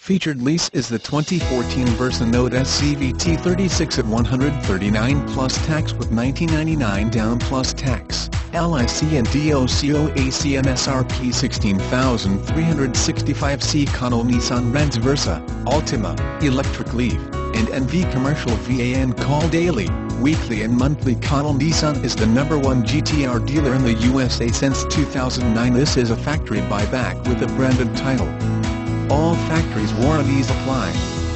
Featured lease is the 2014 Versa Note SCVT 36 at $139 plus tax with $19.99 down plus tax, LIC and DOC.OAC MSRP $16,365. Connell Nissan rents Versa, Altima, ELECTRICLEAF, and NV Commercial VAN.CALL daily, weekly and monthly. Connell Nissan is the #1 GTR dealer in the USA since 2009. This is a factory buyback with a branded title. All factories warranties apply.